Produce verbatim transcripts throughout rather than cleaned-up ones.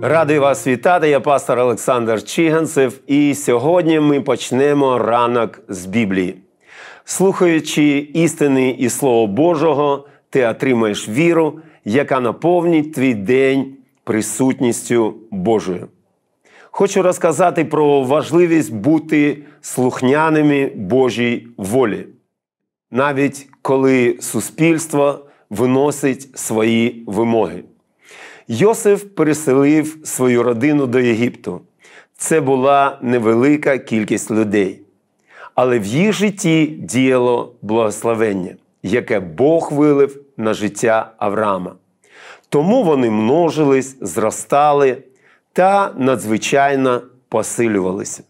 Радий вас вітати, я пастор Олександр Чиганцев, і сьогодні ми почнемо ранок з Біблії. Слухаючи істини і Слово Божого, ти отримаєш віру, яка наповнить твій день присутністю Божою. Хочу розказати про важливість бути слухняними Божій волі, навіть коли суспільство виносить свої вимоги. Йосиф переселив свою родину до Єгипту. Це була невелика кількість людей. Але в їх житті діяло благословення, яке Бог вилив на життя Авраама. Тому вони множились, зростали та надзвичайно посилювалися.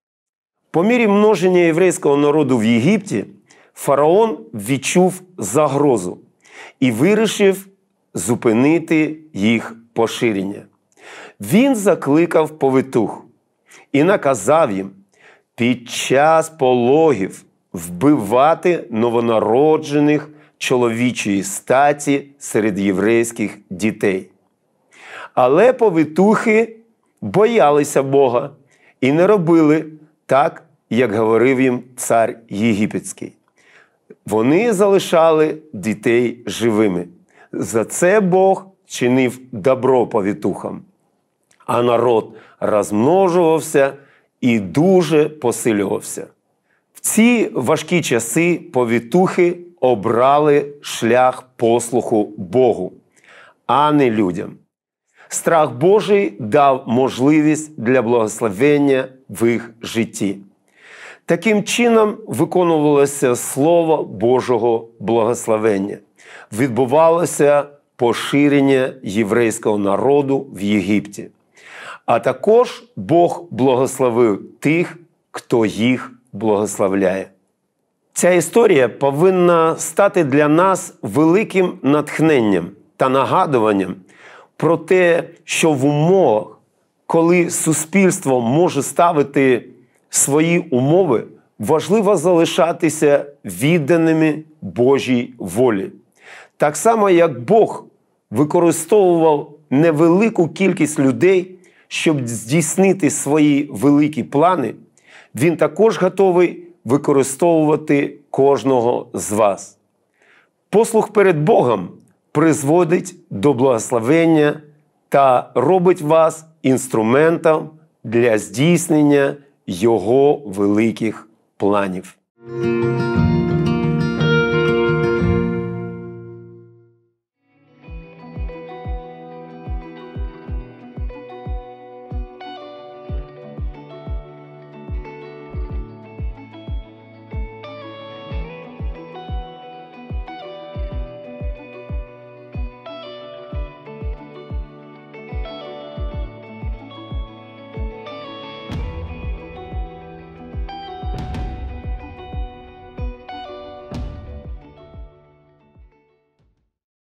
По мірі множення єврейського народу в Єгипті, фараон відчув загрозу і вирішив зупинити їх поширення. Він закликав повитух і наказав їм під час пологів вбивати новонароджених чоловічої статі серед єврейських дітей. Але повитухи боялися Бога і не робили так, як говорив їм цар єгипетський. Вони залишали дітей живими. За це Бог чинив добро повитухам, а народ розмножувався і дуже посилювався. В ці важкі часи повитухи обрали шлях послуху Богу, а не людям. Страх Божий дав можливість для благословення в їх житті. Таким чином виконувалося Слово Божого благословення. Відбувалося поширення єврейського народу в Єгипті. А також Бог благословив тих, хто їх благословляє. Ця історія повинна стати для нас великим натхненням та нагадуванням про те, що в умовах, коли суспільство може ставити свої умови, важливо залишатися відданими Божій волі. Так само, як Бог використовував невелику кількість людей, щоб здійснити свої великі плани, Він також готовий використовувати кожного з вас. Послух перед Богом призводить до благословення та робить вас інструментом для здійснення Його великих планів.